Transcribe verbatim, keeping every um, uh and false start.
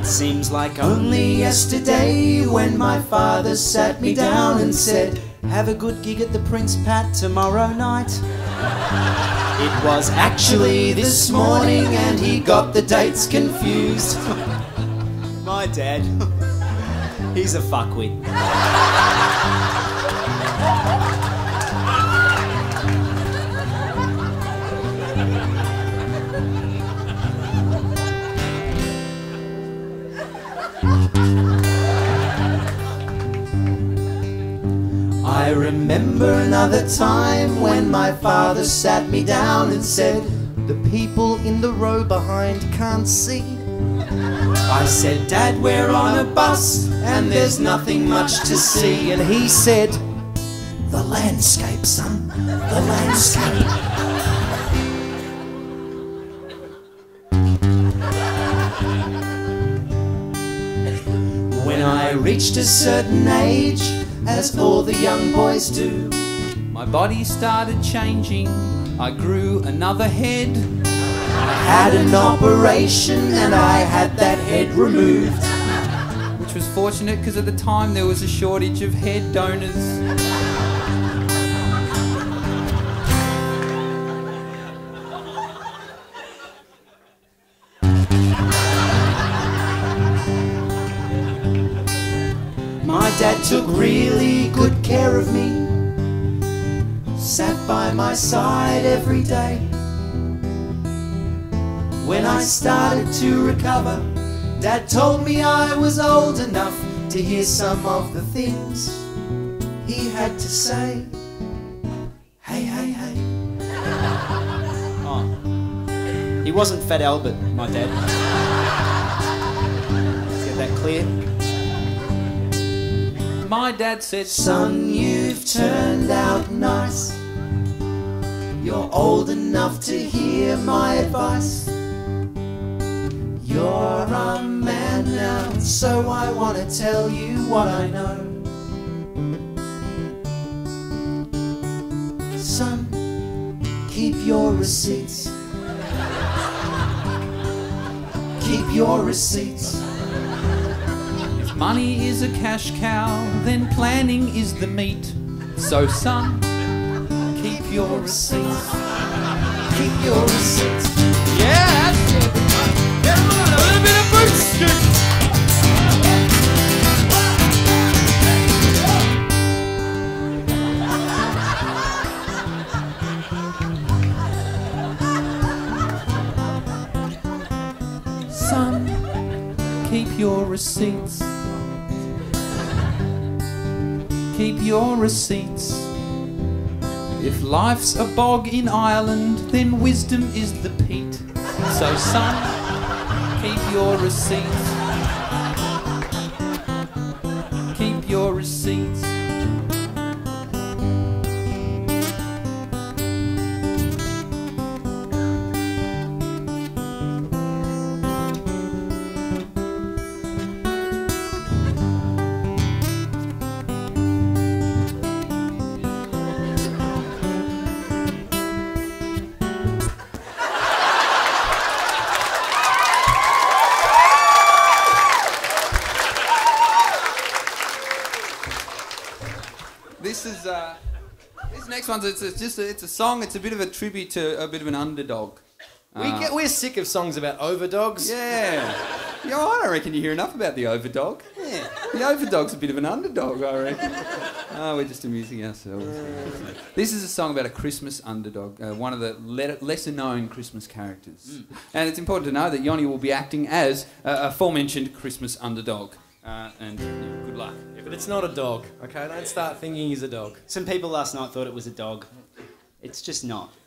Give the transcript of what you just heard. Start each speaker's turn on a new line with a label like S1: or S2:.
S1: Seems like only yesterday when my father sat me down and said, have a good gig at the Prince Pat tomorrow night. It was actually this morning and he got the dates confused. My dad, he's a fuckwit. I remember another time when my father sat me down and said, the people in the row behind can't see. I said, Dad, we're on a bus and there's nothing much to see. And he said, the landscape, son, the landscape. When I reached a certain age, as all the young boys do, my body started changing, I grew another head. I had an operation and I had that head removed. Which was fortunate because at the time there was a shortage of head donors. My dad took really good care of me, sat by my side every day. When I started to recover, Dad told me I was old enough to hear some of the things he had to say. Hey, hey, hey. Oh, he wasn't Fat Albert, my dad. Let's get that clear. My dad said, son, you've turned out nice. You're old enough to hear my advice. You're a man now, so I want to tell you what I know. Son, keep your receipts. Keep your receipts. Money is a cash cow, then planning is the meat. So son, keep your receipts. Keep your receipts. Yeah, that's it. Everyone, a little bit of boot scoot. Son, keep your receipts. Keep your receipts. If life's a bog in Ireland, then wisdom is the peat. So son, keep your receipts. Keep your receipts. This is uh, this next one's it's, it's just a, it's a song. It's a bit of a tribute to a bit of an underdog.
S2: We get, we're sick of songs about overdogs.
S1: Yeah. Yeah, I don't reckon you hear enough about the overdog.
S2: Yeah.
S1: The overdog's a bit of an underdog, I reckon. Oh, we're just amusing ourselves. This is a song about a Christmas underdog, uh, one of the le lesser-known Christmas characters. Mm. And it's important to know that Yoni will be acting as uh, aforementioned Christmas underdog. Uh, and you know, good luck.
S2: Yeah, but it's not a dog, okay? Don't start thinking he's a dog.
S3: Some people last night thought it was a dog. It's just not.